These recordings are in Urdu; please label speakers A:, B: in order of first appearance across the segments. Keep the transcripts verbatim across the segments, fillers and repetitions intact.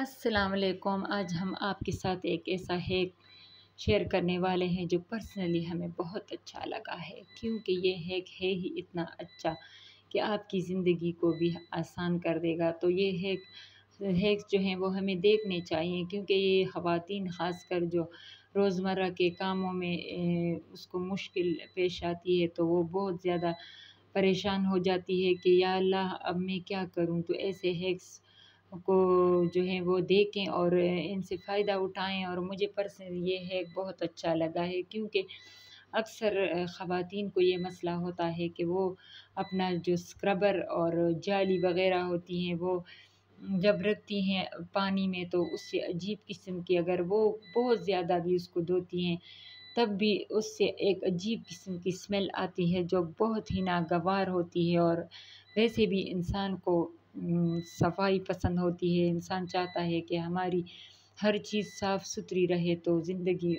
A: السلام علیکم۔ آج ہم آپ کے ساتھ ایک ایسا ہیک شیئر کرنے والے ہیں جو پرسنلی ہمیں بہت اچھا لگا ہے، کیونکہ یہ ہیک ہے ہی اتنا اچھا کہ آپ کی زندگی کو بھی آسان کر دے گا۔ تو یہ ہیک ہیکس جو ہیں وہ ہمیں دیکھنے چاہیے، کیونکہ یہ خواتین خاص کر جو روزمرہ کے کاموں میں اس کو مشکل پیش آتی ہے تو وہ بہت زیادہ پریشان ہو جاتی ہے کہ یا اللہ اب میں کیا کروں۔ تو ایسے ہیکس کو جو ہے وہ دیکھیں اور ان سے فائدہ اٹھائیں، اور مجھے پرسنلی یہ ہیک بہت اچھا لگا ہے، کیونکہ اکثر خواتین کو یہ مسئلہ ہوتا ہے کہ وہ اپنا جو اسکربر اور جالی وغیرہ ہوتی ہیں وہ جب رکھتی ہیں پانی میں تو اس سے عجیب قسم کی، اگر وہ بہت زیادہ بھی اس کو دھوتی ہیں تب بھی اس سے ایک عجیب قسم کی اسمیل آتی ہے جو بہت ہی ناگوار ہوتی ہے۔ اور ویسے بھی انسان کو صفائی پسند ہوتی ہے، انسان چاہتا ہے کہ ہماری ہر چیز صاف ستھری رہے تو زندگی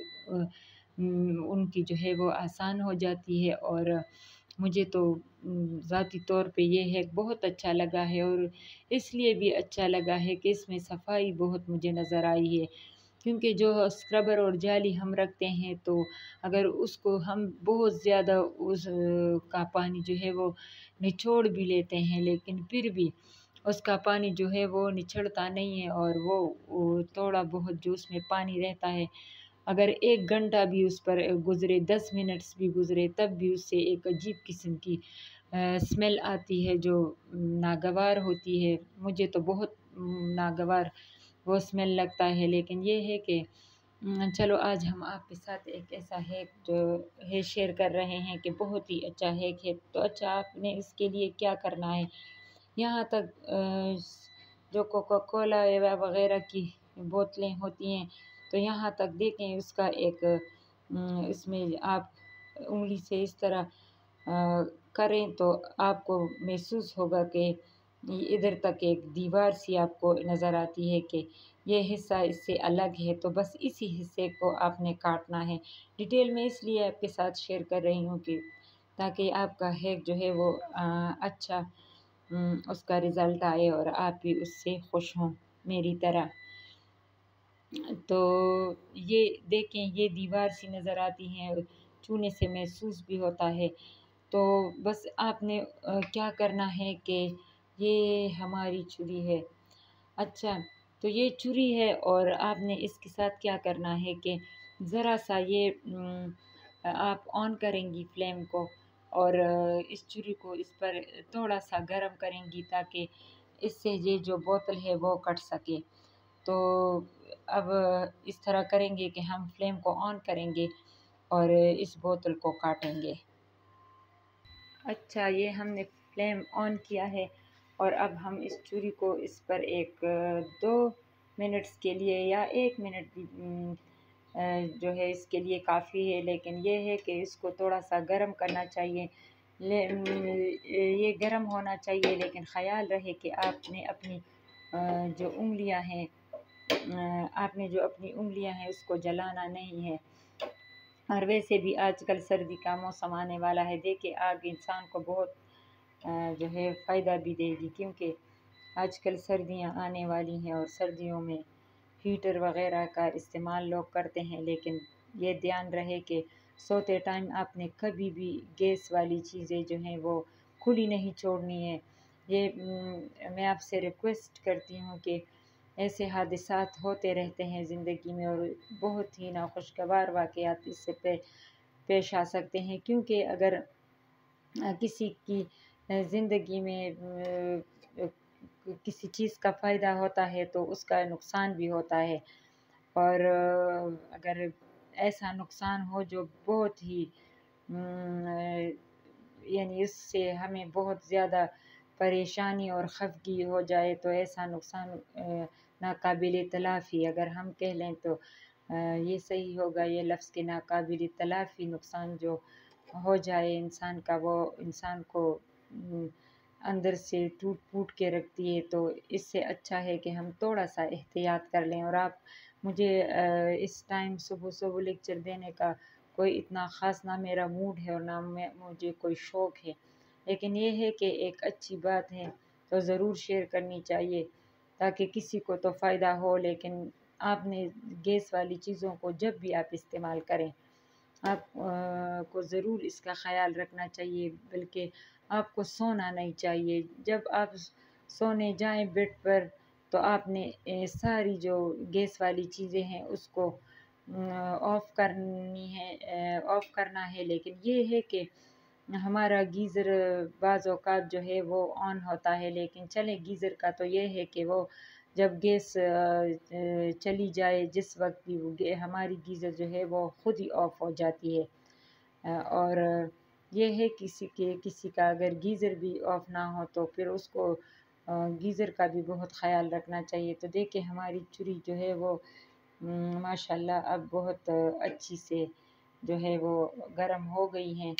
A: ان کی جو ہے وہ آسان ہو جاتی ہے۔ اور مجھے تو ذاتی طور پہ یہ ہیک بہت اچھا لگا ہے، اور اس لیے بھی اچھا لگا ہے کہ اس میں صفائی بہت مجھے نظر آئی ہے، کیونکہ جو اسکربر اور جالی ہم رکھتے ہیں تو اگر اس کو ہم بہت زیادہ اس کا پانی جو ہے وہ نچوڑ بھی لیتے ہیں لیکن پھر بھی اس کا پانی جو ہے وہ نچڑتا نہیں ہے، اور وہ تھوڑا بہت جو اس میں پانی رہتا ہے اگر ایک گھنٹہ بھی اس پر گزرے، دس منٹس بھی گزرے تب بھی اس سے ایک عجیب قسم کی اسمیل آتی ہے جو ناگوار ہوتی ہے۔ مجھے تو بہت ناگوار وہ اسمیل لگتا ہے، لیکن یہ ہے کہ چلو آج ہم آپ کے ساتھ ایک ایسا ہیک جو ہے شیئر کر رہے ہیں کہ بہت ہی اچھا ہیک ہے۔ تو اچھا آپ نے اس کے لیے کیا کرنا ہے، یہاں تک جو کوکا کولا وغیرہ کی بوتلیں ہوتی ہیں تو یہاں تک دیکھیں اس کا ایک اس میں آپ انگلی سے اس طرح کریں تو آپ کو محسوس ہوگا کہ ادھر تک ایک دیوار سی آپ کو نظر آتی ہے کہ یہ حصہ اس سے الگ ہے، تو بس اسی حصے کو آپ نے کاٹنا ہے۔ ڈیٹیل میں اس لیے آپ کے ساتھ شیئر کر رہی ہوں کہ تاکہ آپ کا ہیک جو ہے وہ اچھا اس کا رزلٹ آئے اور آپ بھی اس سے خوش ہوں میری طرح۔ تو یہ دیکھیں یہ دیوار سی نظر آتی ہیں، چھونے سے محسوس بھی ہوتا ہے، تو بس آپ نے کیا کرنا ہے کہ یہ ہماری چھری ہے، اچھا تو یہ چھری ہے اور آپ نے اس کے ساتھ کیا کرنا ہے کہ ذرا سا یہ آپ آن کریں گی فلیم کو اور اس چھری کو اس پر تھوڑا سا گرم کریں گی تاکہ اس سے یہ جو بوتل ہے وہ کٹ سکے۔ تو اب اس طرح کریں گے کہ ہم فلیم کو آن کریں گے اور اس بوتل کو کاٹیں گے۔ اچھا یہ ہم نے فلیم آن کیا ہے اور اب ہم اس چھری کو اس پر ایک دو منٹس کے لیے یا ایک منٹ بھی جو ہے اس کے لیے کافی ہے، لیکن یہ ہے کہ اس کو تھوڑا سا گرم کرنا چاہیے، یہ گرم ہونا چاہیے، لیکن خیال رہے کہ آپ نے اپنی جو انگلیاں ہیں آپ نے جو اپنی انگلیاں ہیں اس کو جلانا نہیں ہے۔ اور ویسے بھی آج کل سردی کا موسم آنے والا ہے، دیکھیں آگ انسان کو بہت جو ہے فائدہ بھی دے گی، کیونکہ آج کل سردیاں آنے والی ہیں اور سردیوں میں ہیٹر وغیرہ کا استعمال لوگ کرتے ہیں، لیکن یہ دھیان رہے کہ سوتے ٹائم آپ نے کبھی بھی گیس والی چیزیں جو ہیں وہ کھلی نہیں چھوڑنی ہے۔ یہ میں آپ سے ریکویسٹ کرتی ہوں کہ ایسے حادثات ہوتے رہتے ہیں زندگی میں اور بہت ہی ناخوشگوار واقعات اس سے پیش آ سکتے ہیں، کیونکہ اگر کسی کی زندگی میں کسی چیز کا فائدہ ہوتا ہے تو اس کا نقصان بھی ہوتا ہے، اور اگر ایسا نقصان ہو جو بہت ہی یعنی اس سے ہمیں بہت زیادہ پریشانی اور خفگی ہو جائے تو ایسا نقصان ناقابل تلافی، اگر ہم کہہ لیں تو یہ صحیح ہوگا یہ لفظ کہ ناقابل تلافی نقصان جو ہو جائے انسان کا، وہ انسان کو اندر سے ٹوٹ پھوٹ کے رکھتی ہے۔ تو اس سے اچھا ہے کہ ہم تھوڑا سا احتیاط کر لیں۔ اور آپ مجھے اس ٹائم صبح صبح لیکچر دینے کا کوئی اتنا خاص نہ میرا موڈ ہے اور نہ مجھے کوئی شوق ہے، لیکن یہ ہے کہ ایک اچھی بات ہے تو ضرور شیئر کرنی چاہیے تاکہ کسی کو تو فائدہ ہو، لیکن آپ نے گیس والی چیزوں کو جب بھی آپ استعمال کریں آپ کو ضرور اس کا خیال رکھنا چاہیے، بلکہ آپ کو سونا نہیں چاہیے۔ جب آپ سونے جائیں بیڈ پر تو آپ نے ساری جو گیس والی چیزیں ہیں اس کو آف کرنی ہے آف کرنا ہے، لیکن یہ ہے کہ ہمارا گیزر بعض اوقات جو ہے وہ آن ہوتا ہے، لیکن چلے گیزر کا تو یہ ہے کہ وہ جب گیس چلی جائے جس وقت بھی ہماری گیزر جو ہے وہ خود ہی آف ہو جاتی ہے۔ اور یہ ہے کسی کے کسی کا اگر گیزر بھی آف نہ ہو تو پھر اس کو گیزر کا بھی بہت خیال رکھنا چاہیے۔ تو دیکھیں ہماری چوری جو ہے وہ ماشاءاللہ اب بہت اچھی سے جو ہے وہ گرم ہو گئی ہیں۔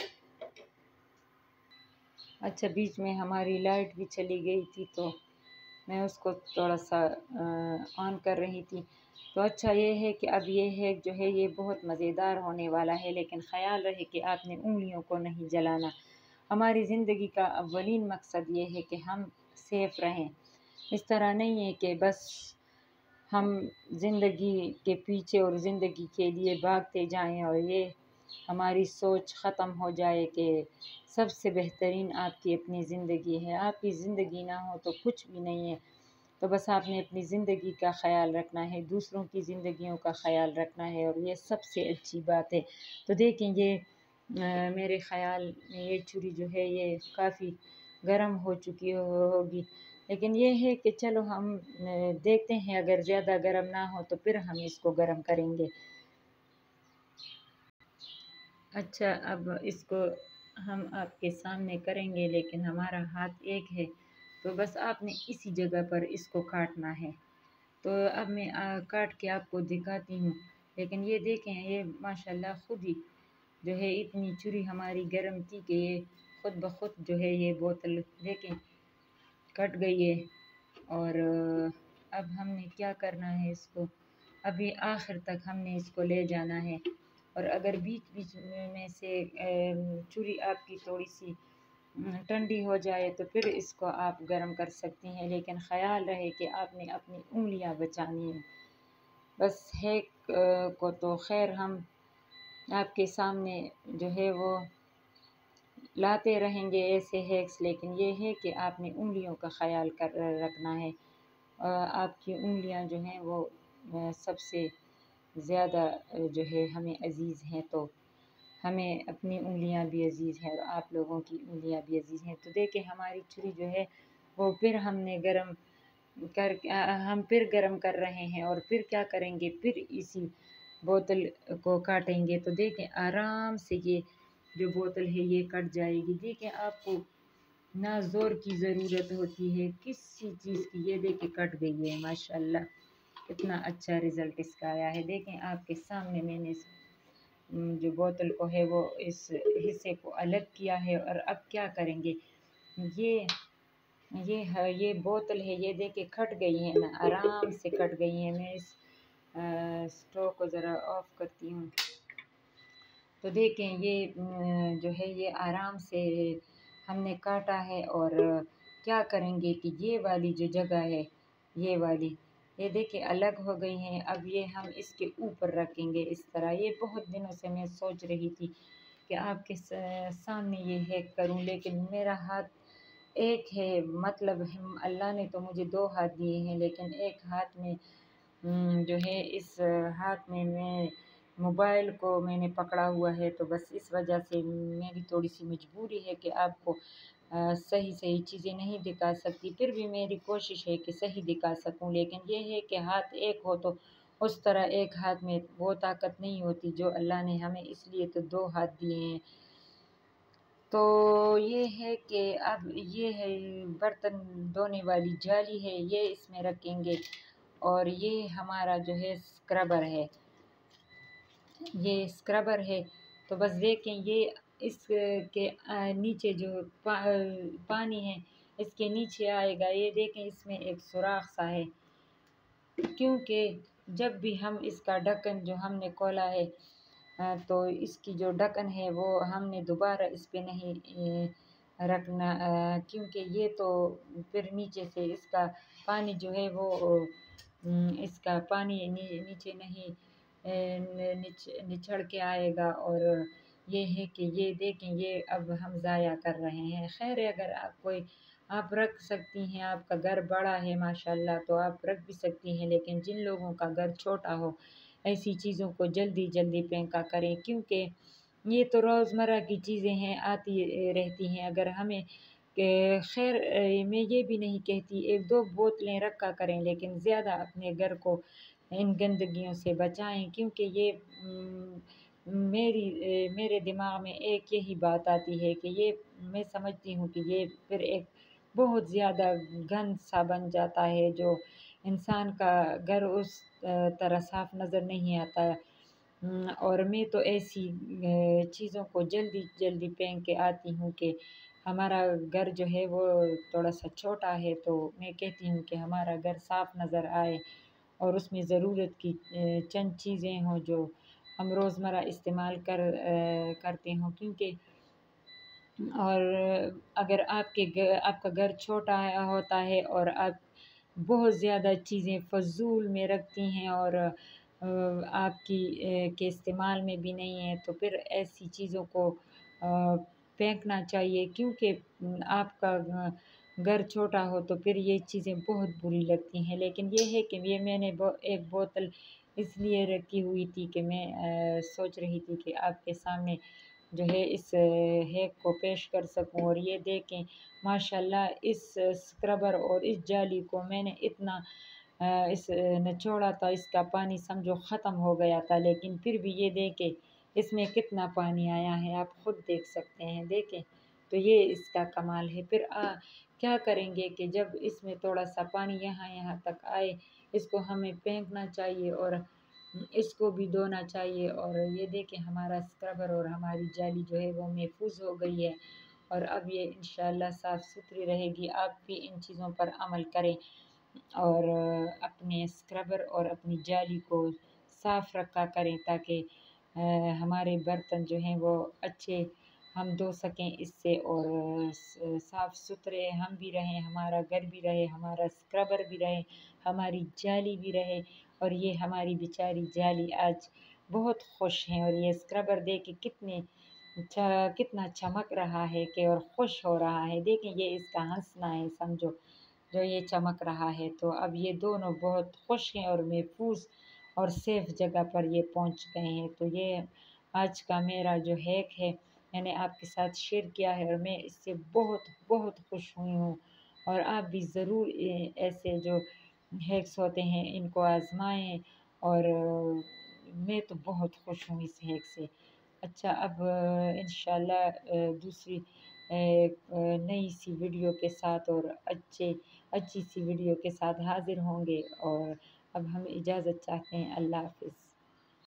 A: اچھا بیچ میں ہماری لائٹ بھی چلی گئی تھی تو میں اس کو تھوڑا سا آن کر رہی تھی۔ تو اچھا یہ ہے کہ اب یہ ہے جو ہے یہ بہت مزیدار ہونے والا ہے، لیکن خیال رہے کہ آپ نے انگلیوں کو نہیں جلانا۔ ہماری زندگی کا اولین مقصد یہ ہے کہ ہم سیف رہیں، اس طرح نہیں ہے کہ بس ہم زندگی کے پیچھے اور زندگی کے لیے بھاگتے جائیں اور یہ ہماری سوچ ختم ہو جائے کہ سب سے بہترین آپ کی اپنی زندگی ہے۔ آپ کی زندگی نہ ہو تو کچھ بھی نہیں ہے، تو بس آپ نے اپنی زندگی کا خیال رکھنا ہے، دوسروں کی زندگیوں کا خیال رکھنا ہے، اور یہ سب سے اچھی بات ہے۔ تو دیکھیں یہ میرے خیال میں یہ چوری جو ہے یہ کافی گرم ہو چکی ہوگی، لیکن یہ ہے کہ چلو ہم دیکھتے ہیں اگر زیادہ گرم نہ ہو تو پھر ہم اس کو گرم کریں گے۔ اچھا اب اس کو ہم آپ کے سامنے کریں گے، لیکن ہمارا ہاتھ ایک ہے تو بس آپ نے اسی جگہ پر اس کو کاٹنا ہے۔ تو اب میں کاٹ کے آپ کو دکھاتی ہوں، لیکن یہ دیکھیں یہ ماشاءاللہ خود ہی جو ہے اتنی چوری ہماری گرم تھی کہ یہ خود بخود جو ہے یہ بوتل دیکھیں کٹ گئی ہے۔ اور اب ہم نے کیا کرنا ہے اس کو، ابھی آخر تک ہم نے اس کو لے جانا ہے، اور اگر بیچ بیچ میں سے چوری آپ کی تھوڑی سی ٹھنڈی ہو جائے تو پھر اس کو آپ گرم کر سکتی ہیں، لیکن خیال رہے کہ آپ نے اپنی انگلیاں بچانی ہیں۔ بس ہیک کو تو خیر ہم آپ کے سامنے جو ہے وہ لاتے رہیں گے ایسے ہیکس، لیکن یہ ہے کہ آپ نے انگلیوں کا خیال کر رکھنا ہے۔ آپ کی انگلیاں جو ہیں وہ سب سے زیادہ جو ہے ہمیں عزیز ہیں، تو ہمیں اپنی انگلیاں بھی عزیز ہیں اور آپ لوگوں کی انگلیاں بھی عزیز ہیں۔ تو دیکھیں ہماری چوری جو ہے وہ پھر ہم نے گرم کر ہم پھر گرم کر رہے ہیں، اور پھر کیا کریں گے، پھر اسی بوتل کو کاٹیں گے۔ تو دیکھیں آرام سے یہ جو بوتل ہے یہ کٹ جائے گی۔ دیکھیں آپ کو نہ زور کی ضرورت ہوتی ہے کسی چیز کی، یہ دیکھیں کٹ گئی ہے ماشاءاللہ، کتنا اچھا رزلٹ اس کا آیا ہے۔ دیکھیں آپ کے سامنے میں نے جو بوتل کو ہے وہ اس حصے کو الگ کیا ہے، اور اب کیا کریں گے، یہ یہ یہ بوتل ہے یہ دیکھیں کھٹ گئی ہے نا، آرام سے کٹ گئی ہے۔ میں اس اسٹو کو ذرا آف کرتی ہوں، تو دیکھیں یہ جو ہے یہ آرام سے ہم نے کاٹا ہے، اور کیا کریں گے کہ یہ والی جو جگہ ہے یہ والی یہ دیکھیں الگ ہو گئی ہیں۔ اب یہ ہم اس کے اوپر رکھیں گے اس طرح۔ یہ بہت دنوں سے میں سوچ رہی تھی کہ آپ کے سامنے یہ ہیک کروں، لیکن میرا ہاتھ ایک ہے، مطلب اللہ نے تو مجھے دو ہاتھ دیے ہیں، لیکن ایک ہاتھ میں جو ہے اس ہاتھ میں میں موبائل کو میں نے پکڑا ہوا ہے، تو بس اس وجہ سے میری تھوڑی سی مجبوری ہے کہ آپ کو صحیح صحیح چیزیں نہیں دکھا سکتی، پھر بھی میری کوشش ہے کہ صحیح دکھا سکوں، لیکن یہ ہے کہ ہاتھ ایک ہو تو اس طرح ایک ہاتھ میں وہ طاقت نہیں ہوتی جو اللہ نے ہمیں اس لیے تو دو ہاتھ دیے ہیں۔ تو یہ ہے کہ اب یہ ہے برتن دھونے والی جالی ہے، یہ اس میں رکھیں گے، اور یہ ہمارا جو ہے اسکربر ہے، یہ اسکربر ہے۔ تو بس دیکھیں یہ اس کے نیچے جو پانی ہے اس کے نیچے آئے گا، یہ دیکھیں اس میں ایک سوراخ سا ہے، کیونکہ جب بھی ہم اس کا ڈھکن جو ہم نے کھولا ہے تو اس کی جو ڈھکن ہے وہ ہم نے دوبارہ اس پہ نہیں رکھنا، کیونکہ یہ تو پھر نیچے سے اس کا پانی جو ہے وہ اس کا پانی نیچے نہیں نچڑ کے آئے گا، اور یہ ہے کہ یہ دیکھیں یہ اب ہم ضائع کر رہے ہیں۔ خیر اگر آپ کوئی آپ رکھ سکتی ہیں، آپ کا گھر بڑا ہے ماشاءاللہ تو آپ رکھ بھی سکتی ہیں، لیکن جن لوگوں کا گھر چھوٹا ہو ایسی چیزوں کو جلدی جلدی پھینکا کریں، کیونکہ یہ تو روزمرہ کی چیزیں ہیں، آتی رہتی ہیں۔ اگر ہمیں کہ خیر میں یہ بھی نہیں کہتی ایک دو بوتلیں رکھا کریں، لیکن زیادہ اپنے گھر کو ان گندگیوں سے بچائیں، کیونکہ یہ میری میرے دماغ میں ایک یہی بات آتی ہے کہ یہ میں سمجھتی ہوں کہ یہ پھر ایک بہت زیادہ گند سا بن جاتا ہے، جو انسان کا گھر اس طرح صاف نظر نہیں آتا۔ اور میں تو ایسی چیزوں کو جلدی جلدی پھینک کے آتی ہوں کہ ہمارا گھر جو ہے وہ تھوڑا سا چھوٹا ہے، تو میں کہتی ہوں کہ ہمارا گھر صاف نظر آئے اور اس میں ضرورت کی چند چیزیں ہوں جو ہم روزمرہ استعمال کر کرتے ہوں، کیونکہ اور اگر آپ کے آپ کا گھر چھوٹا ہوتا ہے اور آپ بہت زیادہ چیزیں فضول میں رکھتی ہیں اور آپ کی کے استعمال میں بھی نہیں ہے، تو پھر ایسی چیزوں کو پھینکنا چاہیے، کیونکہ آپ کا گھر چھوٹا ہو تو پھر یہ چیزیں بہت بری لگتی ہیں۔ لیکن یہ ہے کہ یہ میں نے ایک بوتل اس لیے رکھی ہوئی تھی کہ میں سوچ رہی تھی کہ آپ کے سامنے جو ہے اس ہیک کو پیش کر سکوں، اور یہ دیکھیں ماشاءاللہ اس اسکربر اور اس جالی کو میں نے اتنا اس نچوڑا تھا، اس کا پانی سمجھو ختم ہو گیا تھا، لیکن پھر بھی یہ دیکھیں اس میں کتنا پانی آیا ہے، آپ خود دیکھ سکتے ہیں، دیکھیں تو یہ اس کا کمال ہے۔ پھر آ کیا کریں گے کہ جب اس میں تھوڑا سا پانی یہاں یہاں تک آئے، اس کو ہمیں پھینکنا چاہیے اور اس کو بھی دھونا چاہیے، اور یہ دیکھیں ہمارا اسکربر اور ہماری جالی جو ہے وہ محفوظ ہو گئی ہے، اور اب یہ انشاءاللہ صاف ستھری رہے گی۔ آپ بھی ان چیزوں پر عمل کریں اور اپنے اسکربر اور اپنی جالی کو صاف رکھا کریں، تاکہ ہمارے برتن جو ہیں وہ اچھے ہم دھو سکیں اس سے، اور صاف ستھرے ہم بھی رہیں، ہمارا گھر بھی رہے، ہمارا اسکربر بھی رہے، ہماری جالی بھی رہے، اور یہ ہماری بیچاری جالی آج بہت خوش ہیں، اور یہ اسکربر دیکھ کے کتنے کتنا چمک رہا ہے کہ اور خوش ہو رہا ہے، دیکھیں یہ اس کا ہنسنا ہے سمجھو جو یہ چمک رہا ہے۔ تو اب یہ دونوں بہت خوش ہیں اور محفوظ اور سیف جگہ پر یہ پہنچ گئے ہیں۔ تو یہ آج کا میرا جو ہیک ہے میں نے آپ کے ساتھ شیئر کیا ہے، اور میں اس سے بہت بہت خوش ہوئی ہوں، اور آپ بھی ضرور ایسے جو ہیکس ہوتے ہیں ان کو آزمائیں، اور میں تو بہت خوش ہوں اس ہیک سے۔ اچھا اب انشاءاللہ دوسری نئی سی ویڈیو کے ساتھ اور اچھے اچھی سی ویڈیو کے ساتھ حاضر ہوں گے، اور اب ہم اجازت چاہتے ہیں۔ اللہ حافظ۔